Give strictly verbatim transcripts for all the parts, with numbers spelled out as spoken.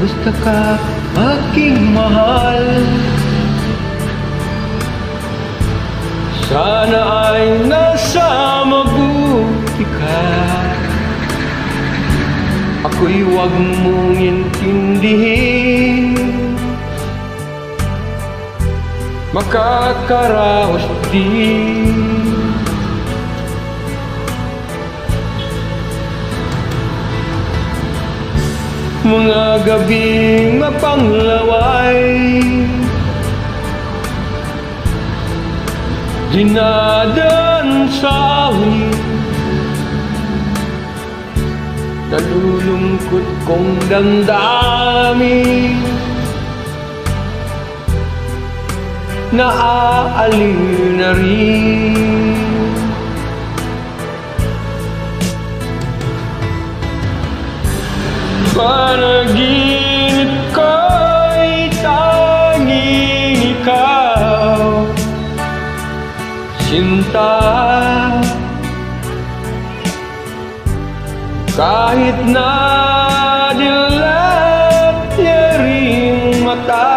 Kumusta ka, aking mahal? Sana ay nasa mabuti ka. Ako'y huwag mong intindihin, makakaraos din. Mga gabing mapanglaway, dinadaan sa awit, nalulungkot kong damdamin, naaaliw na rin. Panaginip ko'y tanging ikaw, sinta. Kahit na dilat niya ring mata,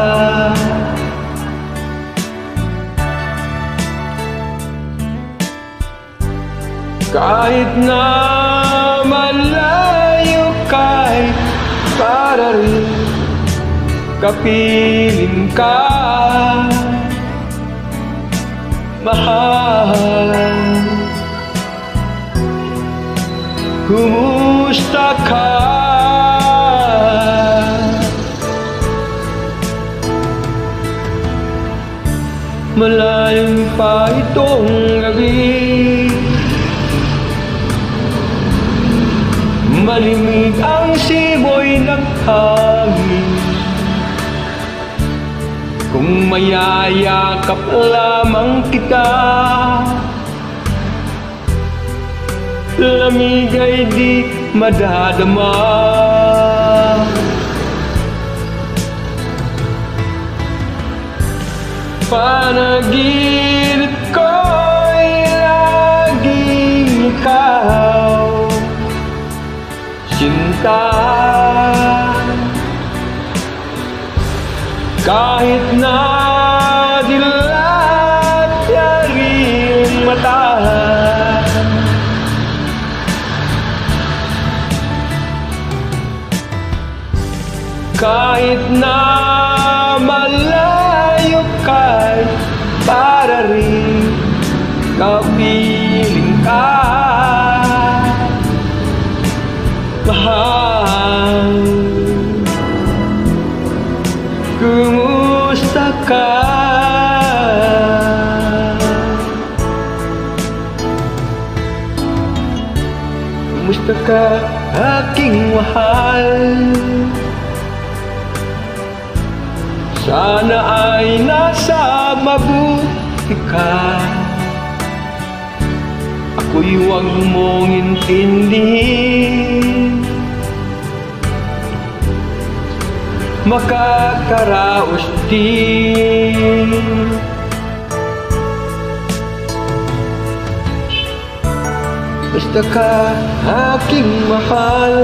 kahit na malayo kay para rin kapiling ka, mahal. Kumusta ka? Malalim pa itong gabi, malimig ang simoy ng hangin. Kung mayayakap lamang kita, lamig ay di madadama. Panaginip ko'y laging ikaw, sinta. Kahit na dilat niya ring mata, kahit na malayo kay para rin kapiling ka, mahal. Kumusta ka? Kumusta ka, aking mahal? Sana ay nasa mabuti ka. Ako'y huwag mong intindihin, makakaraos din. Basta ka, aking mahal.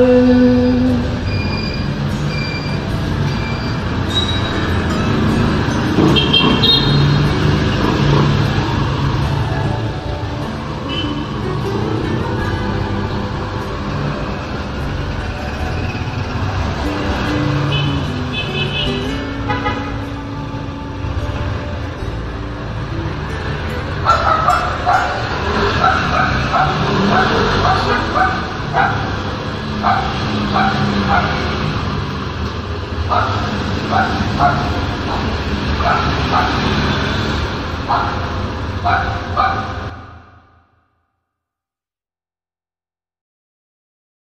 Bye.